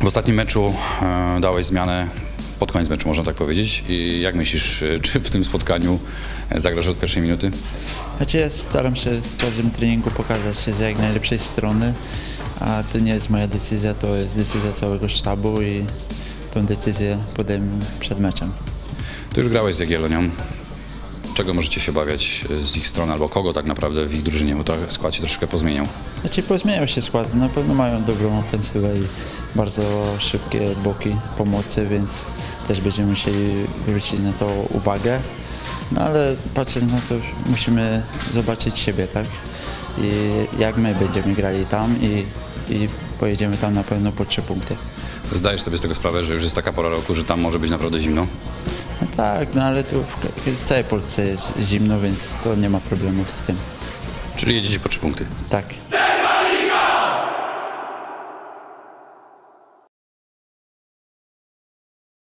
ostatnim meczu dałeś zmianę pod koniec meczu, można tak powiedzieć. I jak myślisz, czy w tym spotkaniu zagrasz od pierwszej minuty? Znaczy ja staram się w każdym treningu pokazać się z jak najlepszej strony, a to nie jest moja decyzja, to jest decyzja całego sztabu i tą decyzję podejmę przed meczem. Ty już grałeś z Jagiellonią. Czego możecie się obawiać z ich strony, albo kogo tak naprawdę w ich drużynie, bo skład się troszkę pozmieniał? Znaczy pozmieniał się skład, na pewno mają dobrą ofensywę i bardzo szybkie boki pomocy, więc też będziemy musieli zwrócić na to uwagę. No ale patrząc na to, musimy zobaczyć siebie, tak? I jak my będziemy grali tam i pojedziemy tam na pewno po 3 punkty. Zdajesz sobie z tego sprawę, że już jest taka pora roku, że tam może być naprawdę zimno? No tak, no ale tu w całej Polsce jest zimno, więc to nie ma problemów z tym. Czyli jedziecie po 3 punkty? Tak.